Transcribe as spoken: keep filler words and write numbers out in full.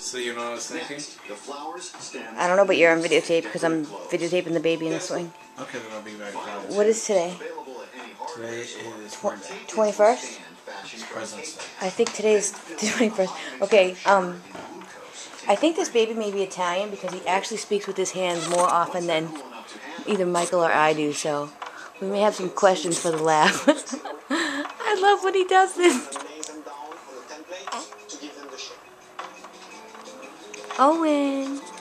So you know what I was thinking? I don't know, but you're on videotape because I'm videotaping the baby in the swing. Okay, then I'll be back. Promise. What is today? Today is Monday. twenty-first? It's President's Day. I think today's the twenty-first. Okay, um, I think this baby may be Italian because he actually speaks with his hands more often than either Michael or I do, so we may have some questions for the lab. I love when he does this. Owen.